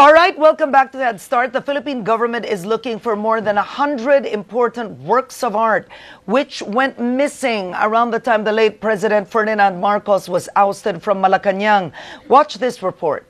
All right, welcome back to Head Start. The Philippine government is looking for more than 100 important works of art which went missing around the time the late President Ferdinand Marcos was ousted from Malacanang. Watch this report.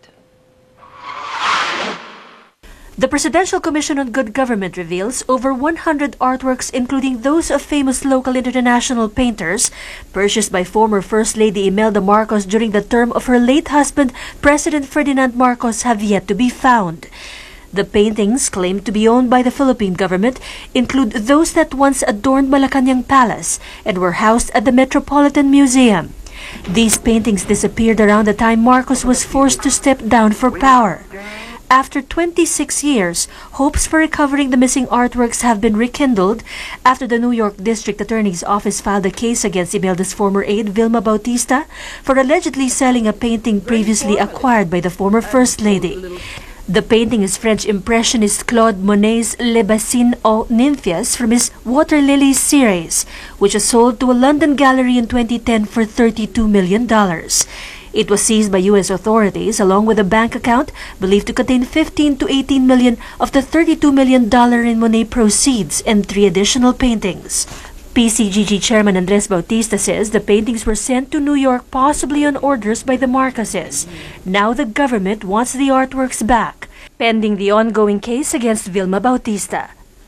The Presidential Commission on Good Government reveals over 100 artworks, including those of famous local and international painters, purchased by former First Lady Imelda Marcos during the term of her late husband, President Ferdinand Marcos, have yet to be found. The paintings, claimed to be owned by the Philippine government, include those that once adorned Malacanang Palace and were housed at the Metropolitan Museum. These paintings disappeared around the time Marcos was forced to step down for power. After 26 years, hopes for recovering the missing artworks have been rekindled after the New York District Attorney's Office filed a case against Imelda's former aide, Vilma Bautista, for allegedly selling a painting previously acquired by the former First Lady. The painting is French Impressionist Claude Monet's Les Bassines aux Nymphes from his Water Lilies series, which was sold to a London gallery in 2010 for $32 million. It was seized by U.S. authorities along with a bank account believed to contain 15 to 18 million of the $32 million in Monet proceeds and 3 additional paintings. PCGG Chairman Andres Bautista says the paintings were sent to New York possibly on orders by the Marcoses. Now the government wants the artworks back, pending the ongoing case against Vilma Bautista.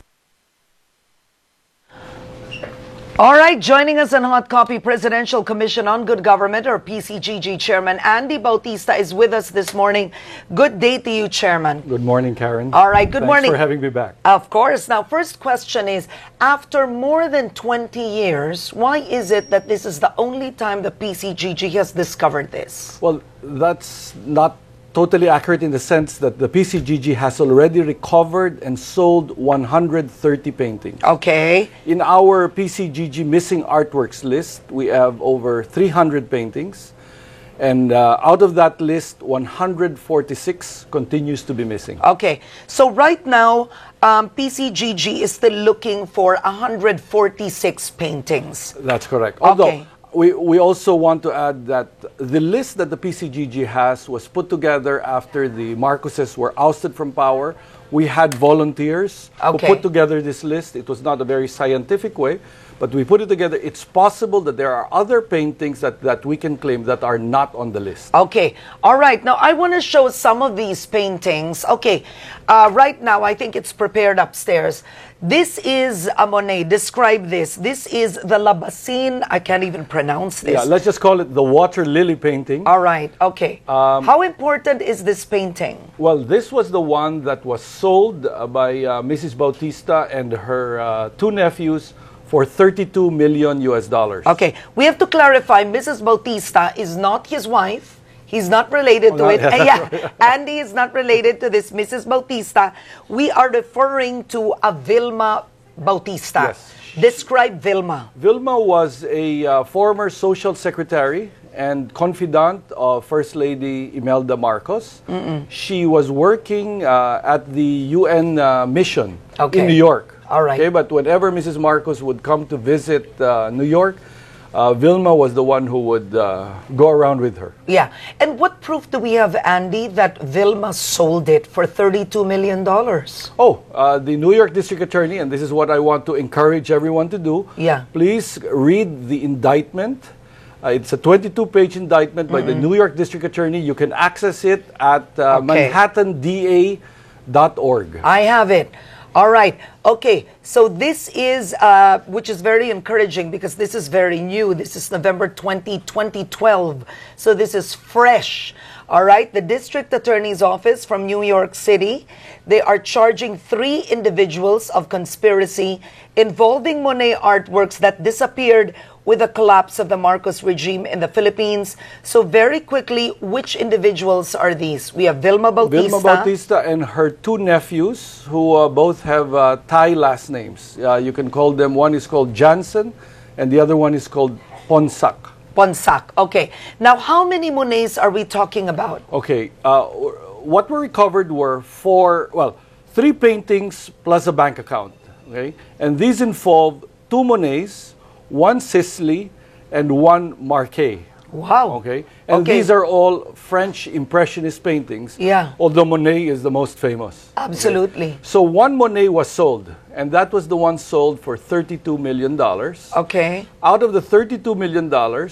All right, joining us on Hot Copy, Presidential Commission on Good Government, or PCGG Chairman Andy Bautista is with us this morning. Good day to you, Chairman. Good morning, Karen. All right, good morning. Thanks for having me back. Of course. Now, first question is, after more than 20 years, why is it that this is the only time the PCGG has discovered this? Well, that's not totally accurate in the sense that the PCGG has already recovered and sold 130 paintings. Okay. In our PCGG missing artworks list, we have over 300 paintings. And out of that list, 146 continues to be missing. Okay. So right now, PCGG is still looking for 146 paintings. That's correct. Okay. Although, we also want to add that the list that the PCGG has was put together after the Marcoses were ousted from power. We had volunteers who put together this list. It was not a very scientific way, but we put it together. It's possible that there are other paintings that we can claim that are not on the list. Okay. All right. Now, I want to show some of these paintings. Okay. Right now, I think it's prepared upstairs. This is a Monet. Describe this. This is the Les Bassines. I can't even pronounce this. Yeah, let's just call it the Water Lily painting. All right. Okay. How important is this painting? Well, this was the one that was sold by Mrs. Bautista and her 2 nephews for $32 million US. Okay. We have to clarify, Mrs. Bautista is not his wife. He's not related to it. Yeah, Andy is not related to this Mrs. Bautista. We are referring to a Vilma Bautista. Yes. Describe Vilma. Vilma was a former social secretary and confidant of First Lady Imelda Marcos. She was working at the UN mission in New York. All right. Okay, but whenever Mrs. Marcos would come to visit New York, Vilma was the one who would go around with her. Yeah. And what proof do we have, Andy, that Vilma sold it for $32 million? The New York District Attorney, and this is what I want to encourage everyone to do. Yeah. Please read the indictment. It's a 22-page indictment by the New York District Attorney. You can access it at manhattanda.org. I have it. All right. Okay. So this is, which is very encouraging because this is very new. This is November 20, 2012. So this is fresh. All right. The District Attorney's Office from New York City, they are charging 3 individuals of conspiracy involving Monet artworks that disappeared with the collapse of the Marcos regime in the Philippines. So very quickly, which individuals are these? We have Vilma Bautista. Vilma Bautista and her 2 nephews who both have Thai last names. You can call them, one is called Jansen and the other one is called Ponsak. Ponsak, okay. Now, how many Monets are we talking about? Okay, what were recovered were 3 paintings plus a bank account. Okay, and these involve 2 Monets, 1 Sisley, and 1 Marquet. Wow. Okay, and these are all French Impressionist paintings. Yeah. Although Monet is the most famous. Absolutely. Okay. So one Monet was sold, and that was the one sold for $32 million. Okay. Out of the $32 million,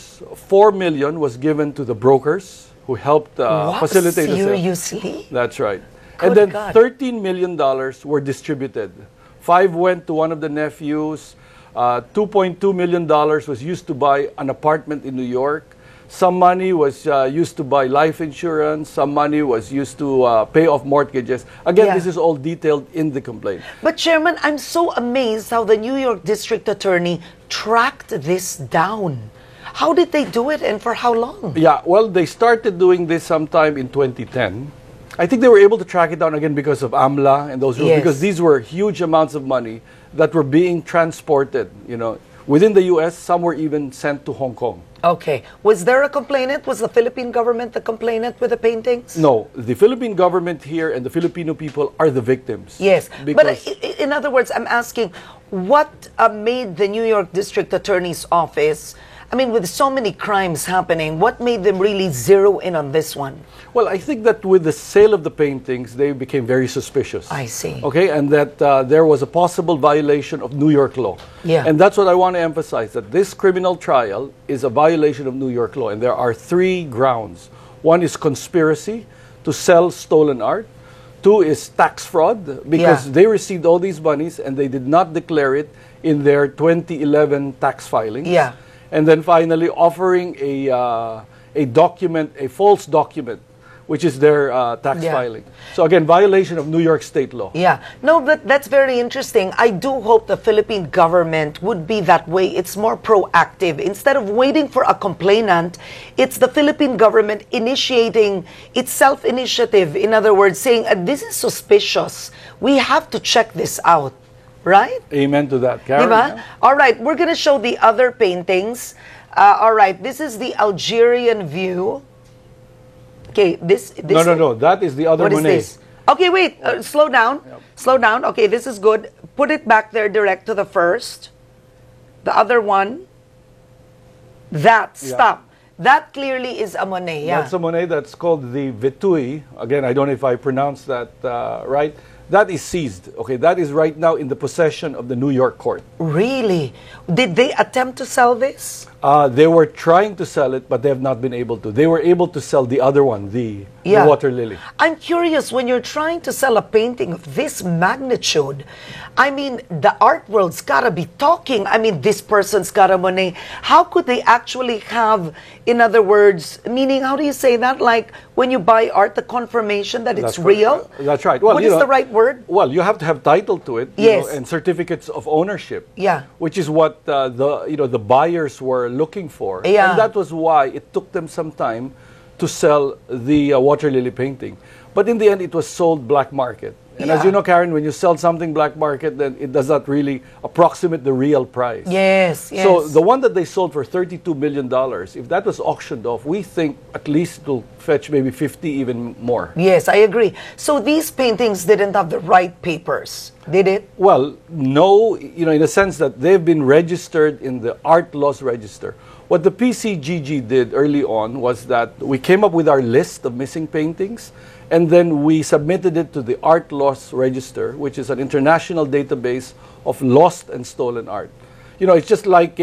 $4 million was given to the brokers who helped facilitate the sale. Seriously? That's right. Good And then God. $13 million were distributed. 5 went to one of the nephews. $2.2 million was used to buy an apartment in New York. Some money was used to buy life insurance. Some money was used to pay off mortgages. Again, Yeah. this is all detailed in the complaint. But Chairman, I'm so amazed how the New York District Attorney tracked this down. How did they do it and for how long? Yeah, well, they started doing this sometime in 2010. I think they were able to track it down again because of AMLA and those rules, Yes. because these were huge amounts of money that were being transported, within the U.S. Some were even sent to Hong Kong. Okay. Was there a complainant? Was the Philippine government the complainant with the paintings? No, the Philippine government here and the Filipino people are the victims. Yes. Because But in other words, I'm asking, what made the New York District Attorney's Office, I mean, with so many crimes happening, what made them really zero in on this one? Well, I think that with the sale of the paintings, they became very suspicious. I see. Okay, and that there was a possible violation of New York law. Yeah. And that's what I want to emphasize, that this criminal trial is a violation of New York law. And there are 3 grounds. One is conspiracy to sell stolen art. 2 is tax fraud, because they received all these monies and they did not declare it in their 2011 tax filings. Yeah. And then finally, offering a document, a false document, which is their tax filing. So again, violation of New York state law. Yeah. No, but that's very interesting. I do hope the Philippine government would be that way. It's more proactive. Instead of waiting for a complainant, it's the Philippine government initiating its self-initiative. In other words, saying, this is suspicious. We have to check this out. Right? Amen to that, Karen. Diba? All right, we're going to show the other paintings. All right, this is the Algerian view. Okay, this No. That is the other what Monet. is this? Okay, wait. Slow down. Slow down. Okay, this is good. Put it back there direct to the first. The other one. Stop. That clearly is a Monet. Yeah. That's a Monet that's called the Vitui. Again, I don't know if I pronounced that right. That is seized. Okay, that is right now in the possession of the New York court. Really? Did they attempt to sell this? They were trying to sell it, but they have not been able to. They were able to sell the other one, the water lily. I'm curious, when you're trying to sell a painting of this magnitude, I mean, the art world's gotta be talking. I mean, this person's got a Monet. How could they actually have, in other words, meaning, how do you say that? Like, when you buy art, the confirmation that it's real? That's right. Well, what is the right word? Well, you have to have title to it, and certificates of ownership. Yeah. Which is what the buyers were looking for. Yeah. And that was why it took them some time to sell the water lily painting. But in the end, it was sold black market. And as you know, Karen, when you sell something black market, then it does not really approximate the real price. Yes. So the one that they sold for $32 million, if that was auctioned off, we think at least it will fetch maybe 50, even more. Yes, I agree. So these paintings didn't have the right papers, did it? Well, no, in a sense that they've been registered in the Art Laws Register. What the PCGG did early on was that we came up with our list of missing paintings, and then we submitted it to the Art Laws Register, which is an international database of lost and stolen art. It's just like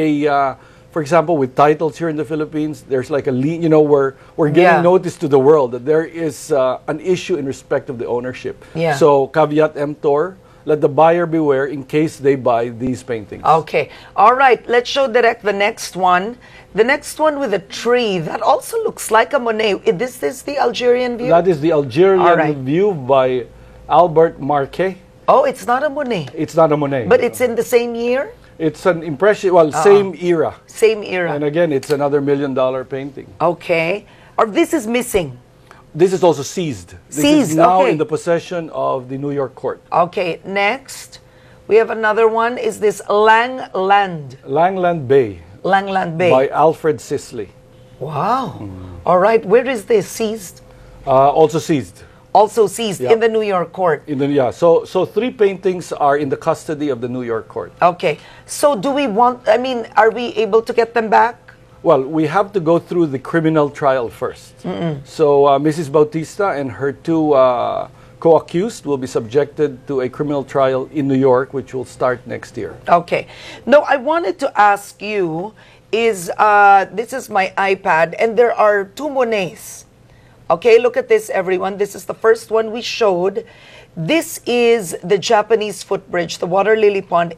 for example, with titles here in the Philippines, there's like we're giving notice to the world that there is an issue in respect of the ownership. Yeah. So caveat emptor, let the buyer beware in case they buy these paintings. Okay. All right. Let's show direct the next one. The next one with a tree that also looks like a Monet. This is the Algerian view? That is the Algerian view by Albert Marquet. Oh, it's not a Monet. It's not a Monet. But it's in the same year? It's an impression, same era. Same era. And again, it's another $1 million painting. Okay. Or this is missing. This is also seized. This is now in the possession of the New York court. Okay, next. We have another one. Is this Langland? Langland Bay. Langland Bay. By Alfred Sisley. Wow. All right. Where is this seized? Also seized. Also seized in the New York court. So 3 paintings are in the custody of the New York court. Okay. So do we want, are we able to get them back? Well, we have to go through the criminal trial first. So Mrs. Bautista and her two co-accused will be subjected to a criminal trial in New York, which will start next year. Okay. No, I wanted to ask you is, this is my iPad, and there are two Monets. Okay, look at this, everyone. This is the first one we showed. This is the Japanese footbridge, the Water Lily Pond,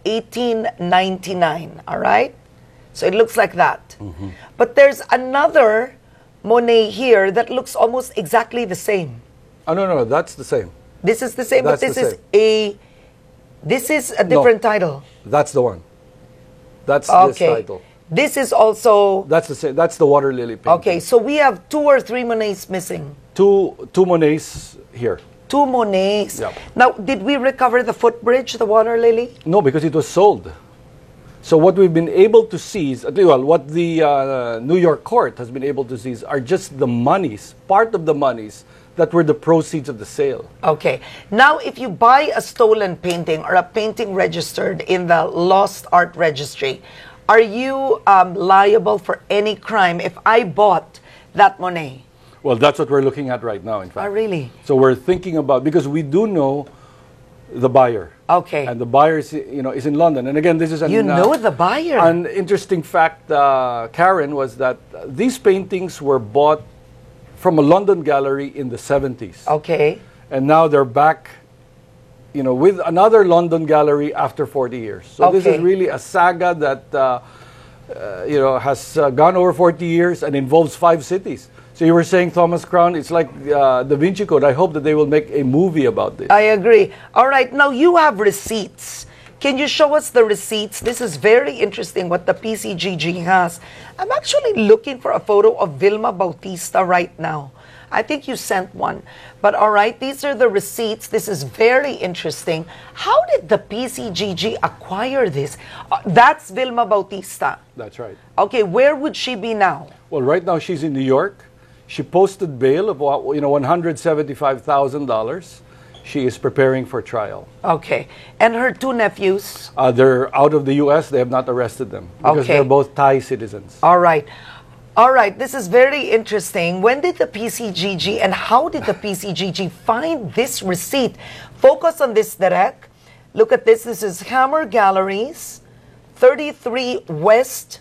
1899, all right? So it looks like that. But there's another Monet here that looks almost exactly the same. Oh, no, that's the same. This is the same, That's but this the is same. this is a different title. That's the one. That's this Okay. title. This is also, That's the same. That's the Water Lily painting. okay, so we have 2 or 3 Monets missing. Two Monets here. 2 Monets. Yep. Now, did we recover the footbridge, the Water Lily? No, because it was sold. So what we've been able to seize, well, what the New York court has been able to seize are just the monies, part of the monies that were the proceeds of the sale. Okay. Now, if you buy a stolen painting or a painting registered in the Lost Art Registry, are you liable for any crime if I bought that Monet? Well, that's what we're looking at right now, in fact. Oh, really? So we're thinking about, because we do know the buyer. Okay. And the buyer is, is in London. And again, this is You know the buyer. An interesting fact, Karen, was that these paintings were bought from a London gallery in the 70s. Okay. And now they're back, with another London gallery after 40 years. So this is Okay. really a saga that, has gone over 40 years and involves 5 cities. So you were saying, Thomas Crown, it's like Da Vinci Code. I hope that they will make a movie about this. I agree. All right. Now, you have receipts. Can you show us the receipts? This is very interesting what the PCGG has. I'm actually looking for a photo of Vilma Bautista right now. I think you sent one. But all right, these are the receipts. This is very interesting. How did the PCGG acquire this? That's Vilma Bautista. That's right. Okay, where would she be now? Well, right now she's in New York. She posted bail of $175,000. She is preparing for trial. Okay. And her 2 nephews? They're out of the U.S. They have not arrested them because Okay. they're both Thai citizens. All right. All right. This is very interesting. When did the PCGG and how did the PCGG find this receipt? Focus on this, Derek. Look at this. This is Hammer Galleries, 33 West,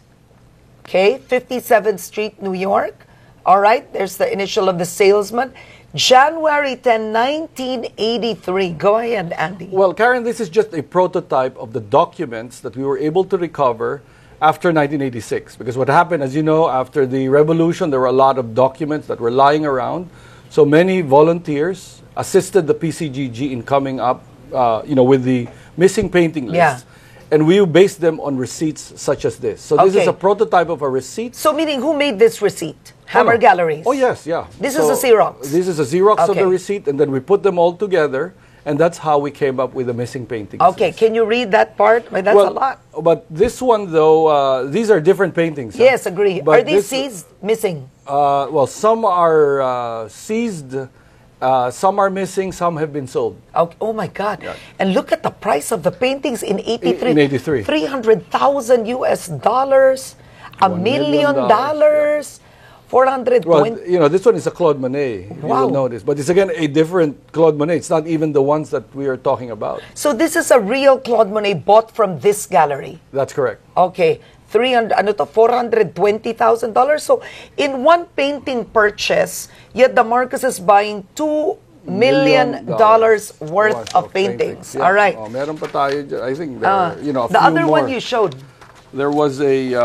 57th Street, New York. All right. There's the initial of the salesman. January 10, 1983. Go ahead, Andy. Well, Karen, this is just a prototype of the documents that we were able to recover after 1986. Because what happened, as you know, after the revolution, there were a lot of documents that were lying around. So many volunteers assisted the PCGG in coming up, with the missing painting list. Yeah. And we based them on receipts such as this. So this is Okay. a prototype of a receipt. So, meaning who made this receipt? Hammer Oh, no. Galleries. Oh, yes, yeah. This is a Xerox. This is a Xerox of Okay. the receipt, and then we put them all together, and that's how we came up with the missing paintings. Okay, can you read that part? Well, that's a lot. But this one, though, these are different paintings. huh? Yes, agree. But Are these this- seized? Missing? Well, some are seized, some are missing, some have been sold. Okay. Oh my God. And look at the price of the paintings in 83. In 83. $300,000 US dollars, $1 $1 million, million, 420. Well, this one is a Claude Monet, you Wow. will notice. But it's again a different Claude Monet. It's not even the ones that we are talking about. So this is a real Claude Monet bought from this gallery. That's correct. Okay. $420,000. So in one painting purchase, yet the Marcos is buying $2 million worth of paintings. Yeah. All right. Oh, meron pa tayo dyan. I think there are, a The few other more. one you showed. There was a,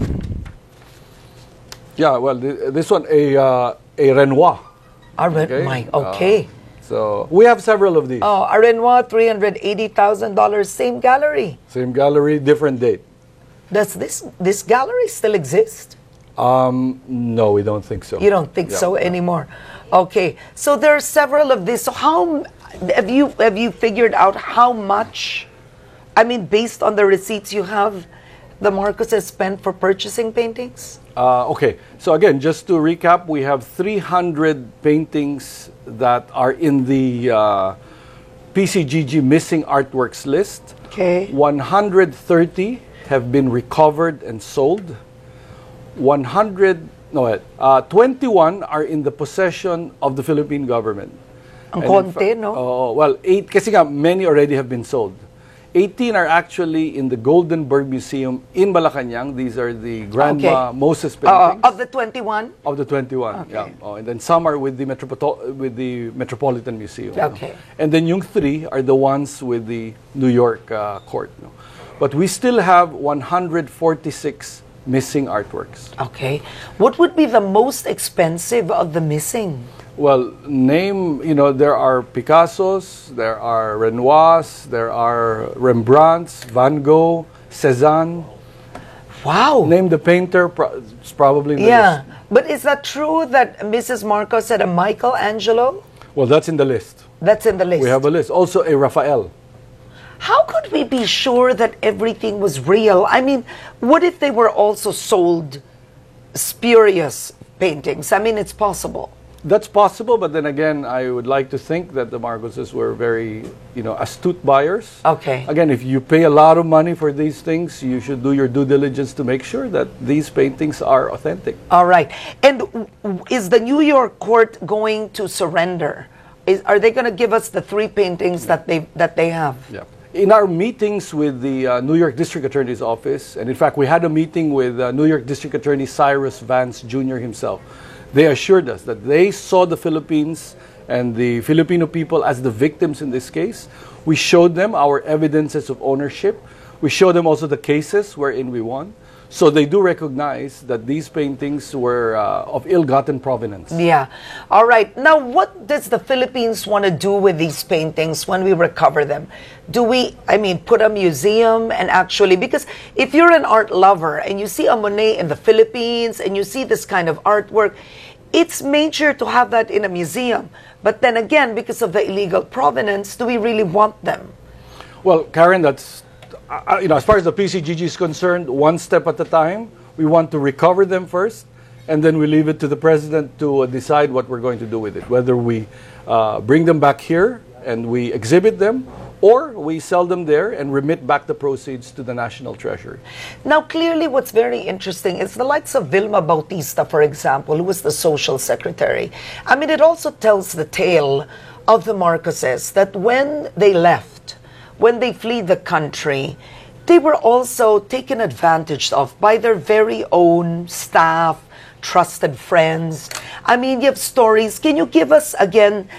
this one, a Renoir. Okay. So we have several of these. Oh, a Renoir, $380,000, same gallery. Same gallery, different date. Does this gallery still exist? No, we don't think so. You don't think so anymore. Okay. So there are several of these. So how have you figured out how much, based on the receipts you have, the Marcos has spent for purchasing paintings? Okay, so again, just to recap, we have 300 paintings that are in the PCGG missing artworks list. Okay. 130 have been recovered and sold. 21 are in the possession of the Philippine government. Ang konti, no? Well, 8, kasi nga, many already have been sold. 18 are actually in the Goldenberg Museum in Malacanang. These are the Grandma Moses paintings. Of the 21? Of the 21, Okay. yeah. And then some are with the Metropolitan Museum. Okay. And then yung 3 are the ones with the New York court. But we still have 146 missing artworks. Okay. What would be the most expensive of the missing? Well, there are Picassos, there are Renoirs, there are Rembrandts, Van Gogh, Cézanne. Wow. Name the painter, it's probably in the list. But is that true that Mrs. Marcos had a Michelangelo? Well, that's in the list. That's in the list. We have a list. Also a Raphael. How could we be sure that everything was real? I mean, what if they were also sold spurious paintings? I mean, it's possible. That's possible, but then again, I would like to think that the Marcoses were very, astute buyers. Okay. Again, if you pay a lot of money for these things, you should do your due diligence to make sure that these paintings are authentic. All right. And is the New York court going to surrender? Are they going to give us the 3 paintings that they have? Yeah. In our meetings with the New York District Attorney's Office, and in fact, we had a meeting with New York District Attorney Cyrus Vance Jr. himself. They assured us that they saw the Philippines and the Filipino people as the victims in this case. We showed them our evidences of ownership. We showed them also the cases wherein we won. So they do recognize that these paintings were of ill-gotten provenance. Yeah. All right. Now, what does the Philippines want to do with these paintings when we recover them? Do we, put a museum and actually, because if you're an art lover and you see a Monet in the Philippines and you see this kind of artwork, it's major to have that in a museum. But then again, because of the illegal provenance, do we really want them? Well, Karen, that's... as far as the PCGG is concerned, one step at a time. We want to recover them first, and then we leave it to the president to decide what we're going to do with it. Whether we bring them back here and we exhibit them, or we sell them there and remit back the proceeds to the National Treasury. Now, clearly what's very interesting is the likes of Vilma Bautista, for example, who was the social secretary. It also tells the tale of the Marcoses that when they left, when they fled the country, they were also taken advantage of by their very own staff, trusted friends. You have stories. Can you give us again,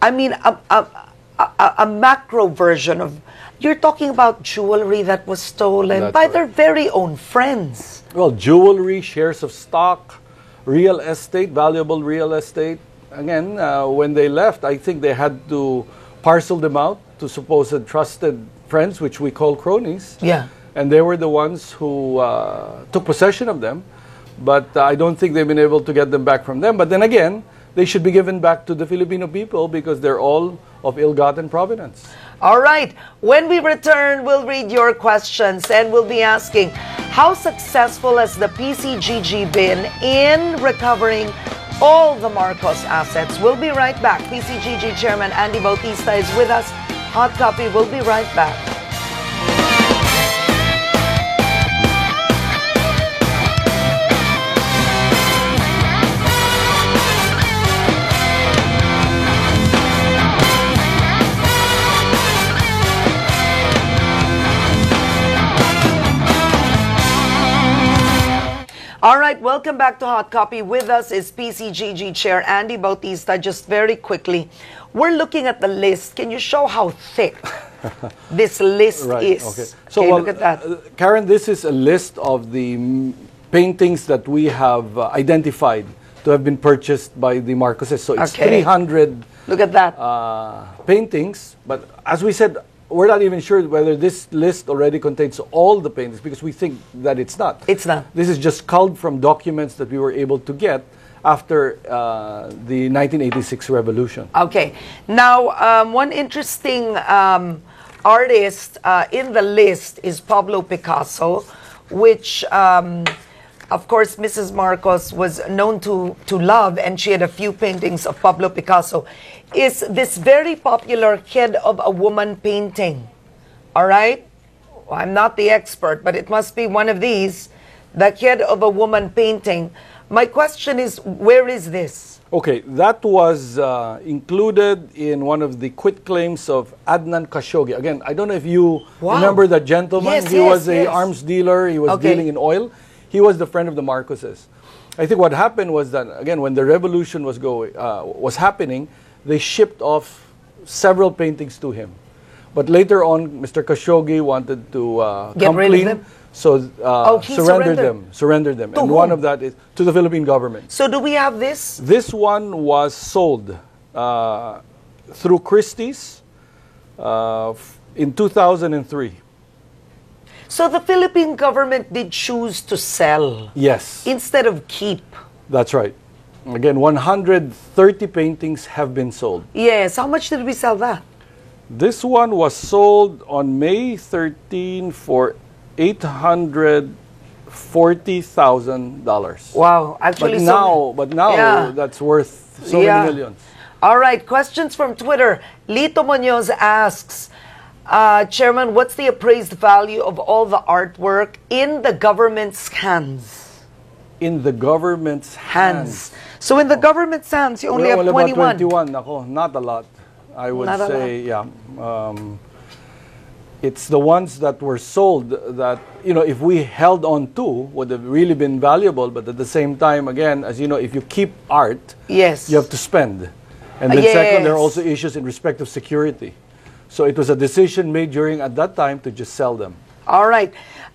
a macro version of, you're talking about jewelry that was stolen by their very own friends. Well, jewelry, shares of stock, real estate, valuable real estate. Again, when they left, I think they had to parcel them out to supposed trusted friends, which we call cronies. Yeah. And they were the ones who took possession of them. But I don't think they've been able to get them back from them. But then again, they should be given back to the Filipino people because they're all of ill-gotten provenance. All right. When we return, we'll read your questions and we'll be asking, how successful has the PCGG been in recovering all the Marcos assets? We'll be right back. PCGG Chairman Andy Bautista is with us. Hot Copy will be right back. All right, welcome back to Hot Copy. With us is PCGG Chair Andy Bautista. Just very quickly, we're looking at the list. Can you show how thick this list is? Okay. So look at that. Karen, this is a list of the paintings that we have identified to have been purchased by the Marcoses. So it's 300 look at that. Paintings. But as we said, we're not even sure whether this list already contains all the paintings because we think that it's not. It's not. This is just culled from documents that we were able to get after the 1986 revolution. Okay. Now, one interesting artist in the list is Pablo Picasso, which, of course, Mrs. Marcos was known to love, and she had a few paintings of Pablo Picasso. Is this very popular Head of a Woman painting. All right? Well, I'm not the expert, but it must be one of these. the head of a woman painting. My question is, where is this? Okay, that was included in one of the quitclaims of Adnan Khashoggi. Again, I don't know if you remember that gentleman. Yes, he was an arms dealer. He was dealing in oil. He was the friend of the Marcoses. I think what happened was that, again, when the revolution was happening, they shipped off several paintings to him. But later on, Mr. Khashoggi wanted to come clean. So surrender them. And one of that is to the Philippine government. So do we have this? This one was sold through Christie's in 2003. So the Philippine government did choose to sell. Yes. Instead of keep. That's right. Again, 130 paintings have been sold. Yes. How much did we sell that? This one was sold on May 13 for $840,000. Wow, actually, but now that's worth so many millions. All right, questions from Twitter. Lito Munoz asks, Chairman, what's the appraised value of all the artwork in the government's hands? In the government's hands. So in the government's hands, you only have 21. About 21. Nako, not a lot. I would say, yeah. It's the ones that were sold that, if we held on to, would have really been valuable. But at the same time, again, as you know, if you keep art, you have to spend. And then second, there are also issues in respect of security. So it was a decision made at that time to just sell them. All right.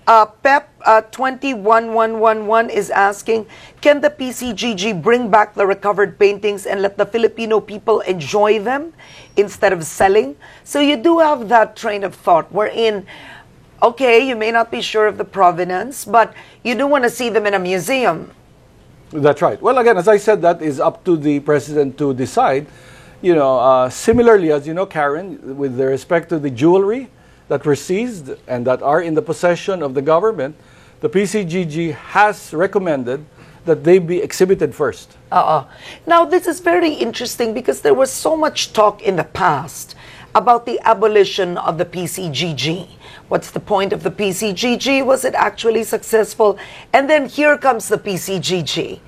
Pep21111 is asking, can the PCGG bring back the recovered paintings and let the Filipino people enjoy them instead of selling? So you do have that train of thought wherein, okay, you may not be sure of the provenance, but you do want to see them in a museum. That's right. Well, again, as I said, that is up to the president to decide. Similarly, as you know, Karen, with respect to the jewelry that were seized and that are in the possession of the government, the PCGG has recommended that they be exhibited first. Now, this is very interesting because there was so much talk in the past about the abolition of the PCGG. What's the point of the PCGG? Was it actually successful? And then here comes the PCGG.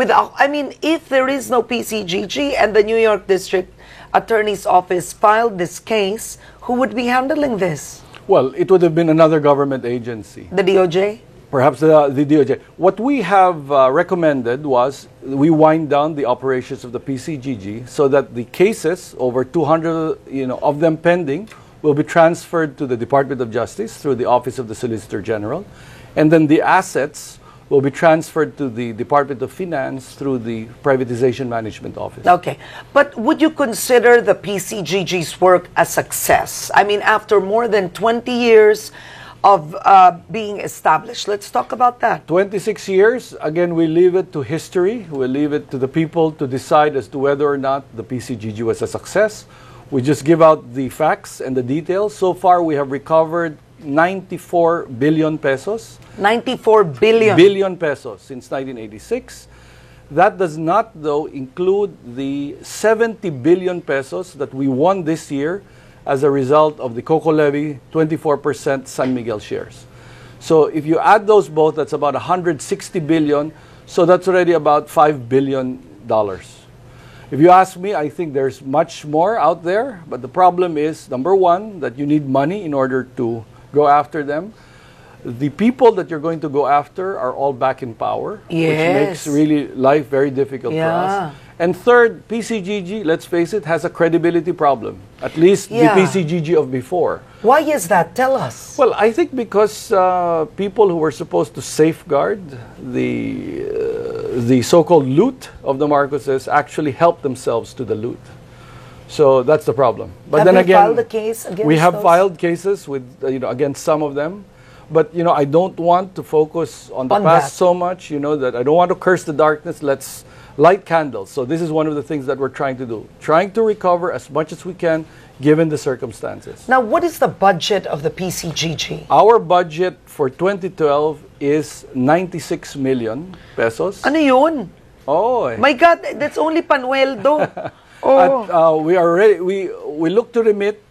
If there is no PCGG and the New York District Attorney's Office filed this case, who would be handling this? Well, it would have been another government agency. The DOJ? Perhaps the DOJ. What we have recommended was we wind down the operations of the PCGG so that the cases, over 200 of them pending, will be transferred to the Department of Justice through the Office of the Solicitor General. And then the assets will be transferred to the Department of Finance through the Privatization Management Office. Okay. But would you consider the PCGG's work a success? After more than 20 years of being established. Let's talk about that. 26 years. Again, we leave it to history. We leave it to the people to decide as to whether or not the PCGG was a success. We just give out the facts and the details. So far, we have recovered 94 billion pesos. 94 billion. Billion pesos since 1986. That does not, though, include the 70 billion pesos that we won this year as a result of the Coco Levy 24% San Miguel shares. So if you add those both, that's about 160 billion. So that's already about $5 billion. If you ask me, I think there's much more out there. But the problem is, number one, that you need money in order to go after them. The people that you're going to go after are all back in power, which makes really life very difficult for us. And third, PCGG, let's face it, has a credibility problem, at least the PCGG of before. Why is that? Tell us. Well, I think because people who were supposed to safeguard the so-called loot of the Marcoses actually helped themselves to the loot. So that's the problem. But then again, filed a case against we have those? filed cases with against some of them. But I don't want to focus on the past so much. That I don't want to curse the darkness. Let's light candles. So this is one of the things that we're trying to do, trying to recover as much as we can, given the circumstances. Now, what is the budget of the PCGG? Our budget for 2012 is 96 million pesos. Ano yun? Oh, my God, that's only panueldo. We are ready. We look to remit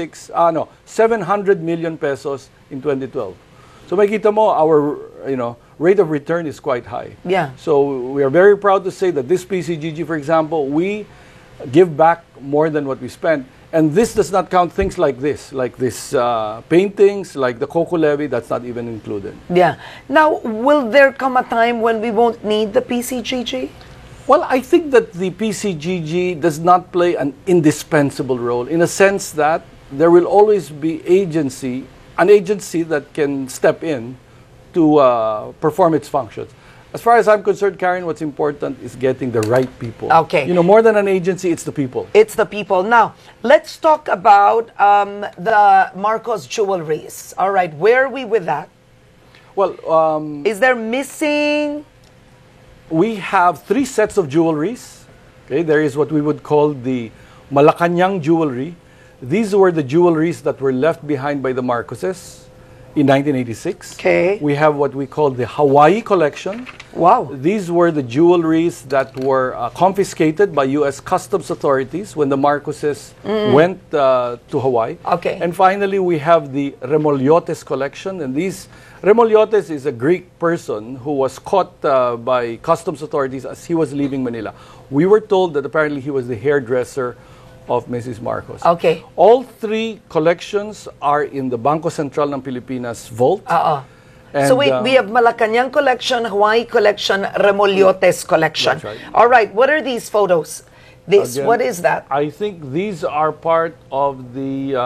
700 million pesos in 2012. So makita mo, rate of return is quite high. Yeah. So we are very proud to say that this PCGG, for example, we give back more than what we spent. And this does not count things like this paintings, like the Coco Levy, that's not even included. Yeah. Now, will there come a time when we won't need the PCGG? Well, I think that the PCGG does not play an indispensable role in a sense that there will always be an agency that can step in to perform its functions. As far as I'm concerned, Karen, what's important is getting the right people. Okay. You know, more than an agency, it's the people. It's the people. Now, let's talk about the Marcos jewelries. All right, where are we with that? Well, is there missing? We have 3 sets of jewelries. Okay, there is what we would call the Malacanang jewelry. These were the jewelries that were left behind by the Marcoses in 1986. Okay. We have what we call the Hawaii collection. Wow. These were the jewelries that were confiscated by U.S. Customs authorities when the Marcoses went to Hawaii. Okay. And finally, we have the Remolyotes collection. And these Remolyotes is a Greek person who was caught by customs authorities as he was leaving Manila. We were told that apparently he was the hairdresser of Mrs. Marcos. Okay. All 3 collections are in the Bangko Sentral ng Pilipinas vault. And, so wait, we have Malacanang collection, Hawaii collection, Remolyotes collection. That's right. All right, what are these photos? This, Again, what is that? I think these are part of the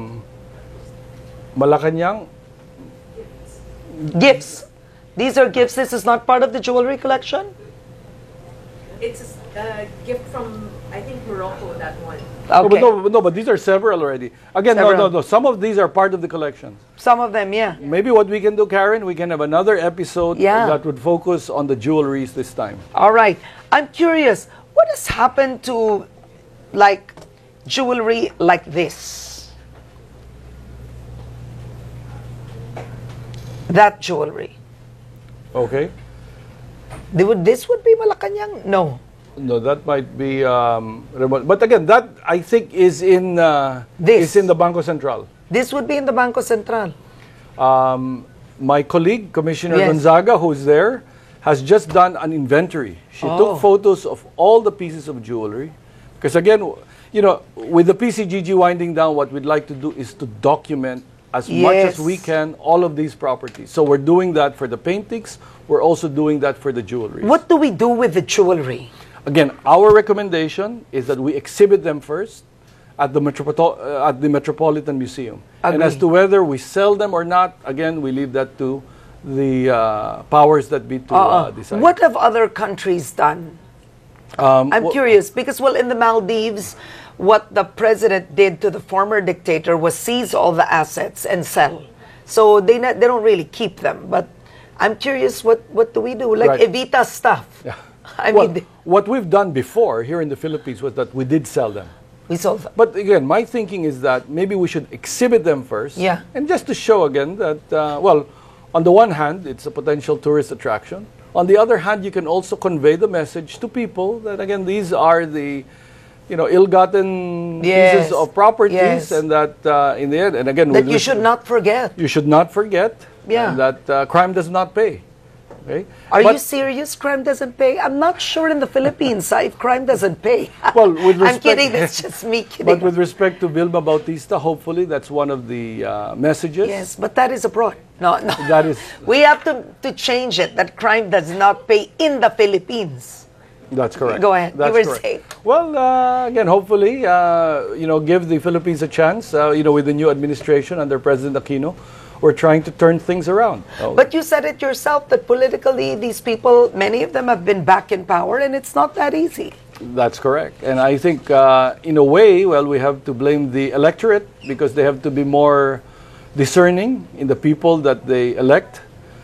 Malacanang. Gifts. These are gifts. This is not part of the jewelry collection? It's a gift from, I think, Morocco, that one. Okay. No, but these are several already. Again, no. Some of these are part of the collections. Some of them, yeah. Maybe what we can do, Karen, we can have another episode that would focus on the jewelries this time. All right. I'm curious, what has happened to, like, jewelry like this? That jewelry. Okay. This would be Malacanang? No. No, that might be remote. But again, that I think is in the Bangko Sentral. This would be in the Bangko Sentral. My colleague, Commissioner Gonzaga, who's there, has just done an inventory. She took photos of all the pieces of jewelry. Because again, you know, with the PCGG winding down, what we'd like to do is to document as much as we can all of these properties. So we're doing that for the paintings. We're also doing that for the jewelry. What do we do with the jewelry? Again, our recommendation is that we exhibit them first at the Metropolitan Museum. Agree. And as to whether we sell them or not, again, we leave that to the powers that be to decide. What have other countries done? I'm curious because, well, in the Maldives, what the president did to the former dictator was seize all the assets and sell. So they don't really keep them. But I'm curious, what do we do? Like Evita stuff. Yeah. I mean, what we've done before here in the Philippines was that we did sell them. We sold them. But again, my thinking is that maybe we should exhibit them first. Yeah. And just to show again that, well, on the one hand, it's a potential tourist attraction. On the other hand, you can also convey the message to people that, again, these are the, you know, ill-gotten pieces of properties, and that in the end, and again, that you should not forget. You should not forget. Yeah. And that crime does not pay. Okay? Are you serious? Crime doesn't pay? I'm not sure in the Philippines if crime doesn't pay. Well, with respect, I'm kidding. That's just me kidding. But with respect to Vilma Bautista, hopefully that's one of the messages. Yes, but that is abroad. No. That is. We have to change it. That crime does not pay in the Philippines. That's correct. Go ahead. That's you were correct. saying. Well, again, hopefully, you know, give the Philippines a chance. You know, with the new administration under President Aquino, we're trying to turn things around. But you said it yourself that politically, these people, many of them have been back in power, and it's not that easy. That's correct. And I think, in a way, well, we have to blame the electorate because they have to be more discerning in the people that they elect.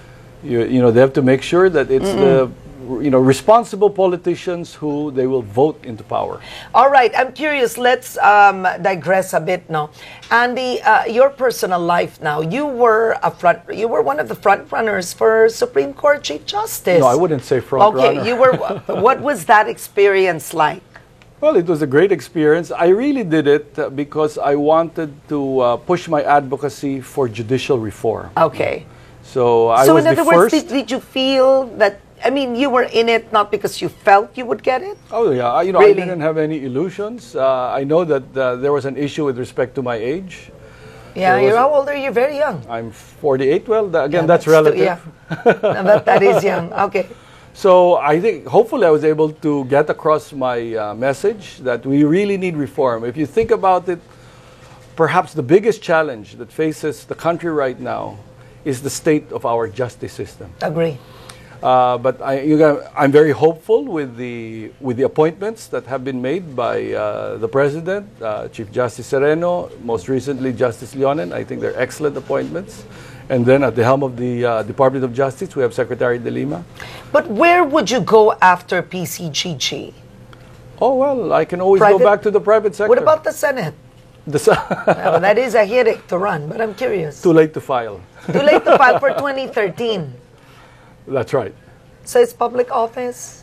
You know, they have to make sure that it's the responsible politicians who they will vote into power. All right, I'm curious. Let's digress a bit now. Andy, your personal life now. You were one of the front runners for Supreme Court Chief Justice. No, I wouldn't say front runner. Okay, you were. What was that experience like? Well, it was a great experience. I really did it because I wanted to push my advocacy for judicial reform. Okay. So I So was in the other words, first. did you feel that, I mean, you were in it not because you felt you would get it? Oh yeah, I Really? didn't have any illusions. I know that there was an issue with respect to my age. Yeah, There was how old are you? Very young. I'm 48. Well, again, Yeah, that's still- relative. yeah. No, that is young. Okay. So I think hopefully I was able to get across my message that we really need reform. If you think about it, perhaps the biggest challenge that faces the country right now is the state of our justice system. Agree. But I'm very hopeful with the appointments that have been made by the President, Chief Justice Sereno, most recently Justice Leonen. I think they're excellent appointments. And then at the helm of the Department of Justice, we have Secretary De Lima. But where would you go after PCGG? Oh, well, I can always Private? go back to the private sector. What about the Senate? Well, that is a headache to run, but I'm curious. Too late to file. Too late to file for 2013. That's right. So it's public office?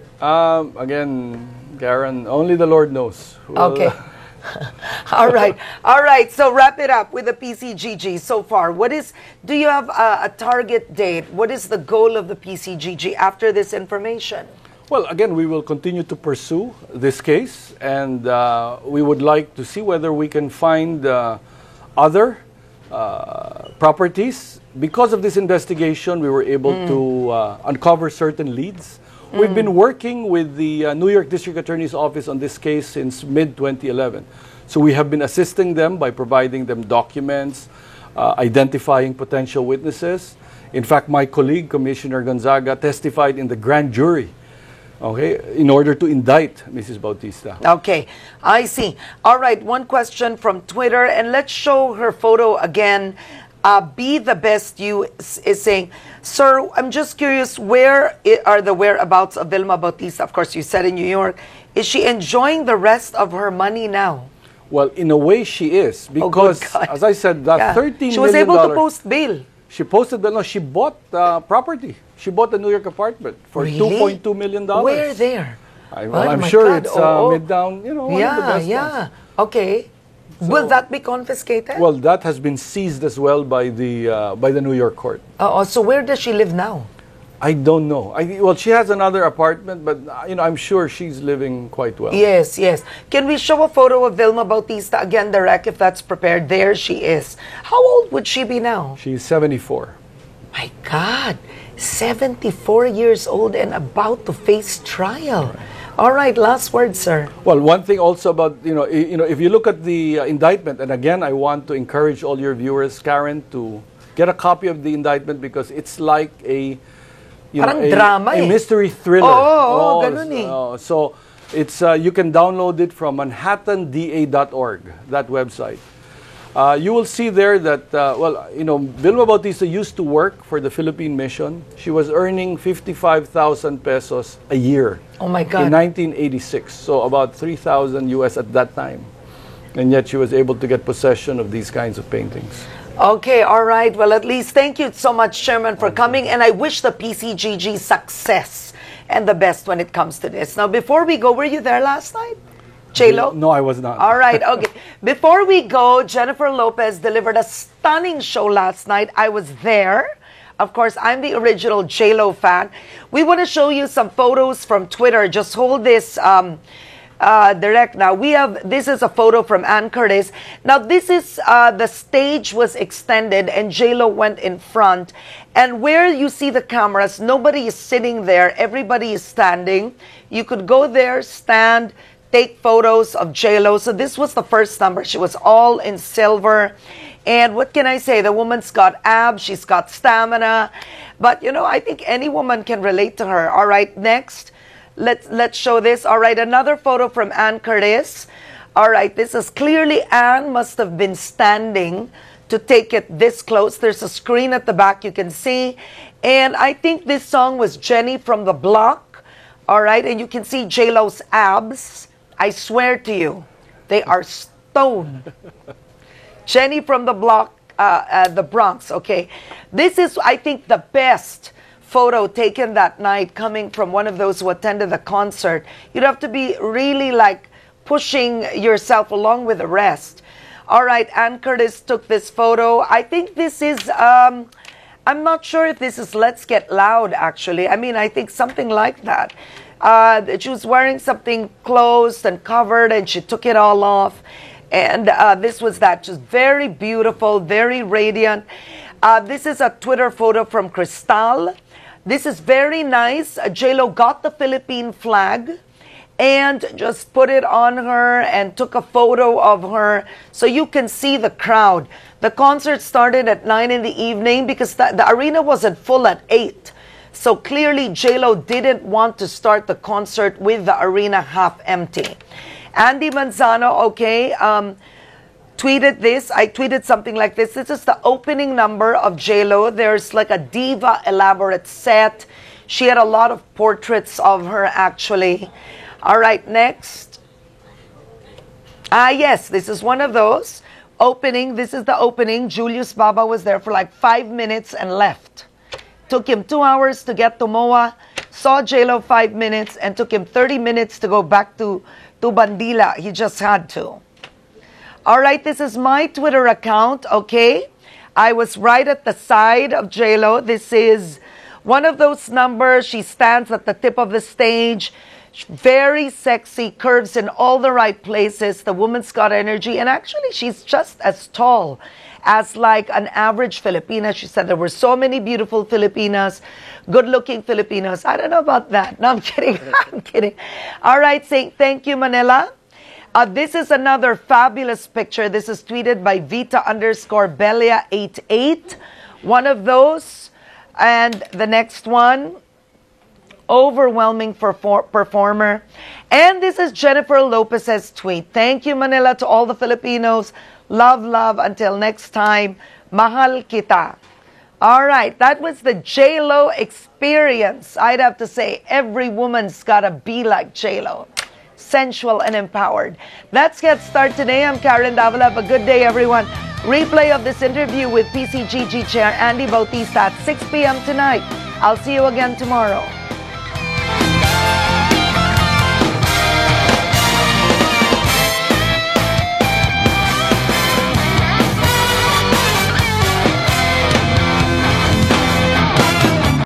Again, Karen, only the Lord knows. Okay. All right. All right. So wrap it up with the PCGG so far. Do you have a target date? What is the goal of the PCGG after this information? Well, again, we will continue to pursue this case, and we would like to see whether we can find other properties. Because of this investigation, we were able to uncover certain leads. We've been working with the New York District Attorney's Office on this case since mid-2011. So we have been assisting them by providing them documents, identifying potential witnesses. In fact, my colleague, Commissioner Gonzaga, testified in the grand jury, okay, in order to indict Mrs. Bautista. Okay, I see. All right, one question from Twitter, and let's show her photo again. Be the Best You is saying, sir, I'm just curious, where are the whereabouts of Vilma Bautista? Of course, you said in New York. Is she enjoying the rest of her money now? Well, in a way, she is, because, God. as I said, that Yeah. $13 million. She was able to post bail. She posted, no, she bought property. She bought a New York apartment for Really? $2.2 million. Where there? I'm my sure God. it's Oh, oh. mid-down, one of the best ones. Okay. Will that be confiscated? Well, that has been seized as well by the New York court. So where does she live now? I don't know. Well, she has another apartment, but I'm sure she's living quite well. Yes, yes. Can we show a photo of Vilma Bautista again, Derek, if that's prepared? There she is. How old would she be now? She's 74. My God, 74 years old and about to face trial. All right, last word, sir. Well, one thing also about, if you look at the indictment, and again, I want to encourage all your viewers, Karen, to get a copy of the indictment because it's like a Parang drama a eh. mystery thriller. Oo, ganun eh. So it's you can download it from manhattanda.org, that website. You will see there that, Vilma Bautista used to work for the Philippine Mission. She was earning 55,000 pesos a year. Oh my God. In 1986, so about 3,000 US at that time. And yet she was able to get possession of these kinds of paintings. Okay, all right. Well, at least thank you so much, Chairman, for coming. And I wish the PCGG success and the best when it comes to this. Now, before we go, were you there last night? J-Lo? No, I was not. All right, okay. Before we go, Jennifer Lopez delivered a stunning show last night. I was there. Of course, I'm the original J-Lo fan. We want to show you some photos from Twitter. Just hold this direct now. This is a photo from Ann Curtis. Now, this is, the stage was extended and J-Lo went in front. And where you see the cameras, nobody is sitting there. Everybody is standing. You could go there, stand, take photos of J-Lo. So this was the first number. She was all in silver. And what can I say? The woman's got abs. She's got stamina. But, I think any woman can relate to her. All right, next. Let's show this. All right, another photo from Ann Curtis. All right, this is clearly Ann must have been standing to take it this close. There's a screen at the back you can see. And I think this song was Jenny from the Block. All right, and you can see J-Lo's abs. I swear to you, they are stone. Jenny from the Block, the Bronx, okay? This is, I think, the best photo taken that night coming from one of those who attended the concert. You'd have to be really like pushing yourself along with the rest. All right, Ann Curtis took this photo. I think this is I'm not sure if this is Let's Get Loud, actually. I mean, I think something like that. She was wearing something closed and covered, and she took it all off. And this was that. Just very beautiful, very radiant. This is a Twitter photo from Cristal. This is very nice. J-Lo got the Philippine flag and just put it on her and took a photo of her so you can see the crowd. The concert started at 9 in the evening because the arena wasn't full at 8. So clearly J-Lo didn't want to start the concert with the arena half empty. Andy Manzano, okay, tweeted this. I tweeted something like this. This is the opening number of J-Lo. There's like a diva elaborate set. She had a lot of portraits of her, actually. All right, next. Yes, this is one of those. Opening, this is the opening. Julius Baba was there for like 5 minutes and left. Took him 2 hours to get to MOA. Saw J-Lo 5 minutes and took him 30 minutes to go back to Bandila. He just had to. All right, this is my Twitter account, okay? I was right at the side of J-Lo. This is one of those numbers. She stands at the tip of the stage. Very sexy, curves in all the right places. The woman's got energy. And actually, she's just as tall as like an average Filipina. She said there were so many beautiful Filipinas, good-looking Filipinos. I don't know about that. No, I'm kidding. I'm kidding. All right, saying thank you, Manila. This is another fabulous picture. This is tweeted by Vita_Belia88. One of those. And the next one, overwhelming performer. And this is Jennifer Lopez's tweet. Thank you, Manila, to all the Filipinos. Love, love. Until next time, mahal kita. All right, that was the J-Lo experience. I'd have to say every woman's got to be like J-Lo. Sensual and empowered. Let's get started today. I'm Karen Davila. Have a good day, everyone. Replay of this interview with PCGG Chair Andy Bautista at 6 p.m. tonight. I'll see you again tomorrow.